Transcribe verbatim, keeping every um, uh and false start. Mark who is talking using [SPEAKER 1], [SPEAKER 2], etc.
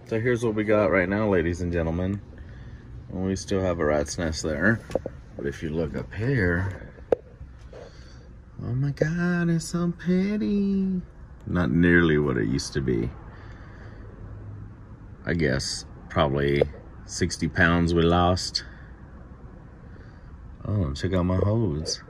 [SPEAKER 1] So here's what we got right now, ladies and gentlemen. Well, we still have a rat's nest there, but if you look up here, oh my God, it's so pretty. Not nearly what it used to be. I guess probably sixty pounds we lost. Oh, check out my hose.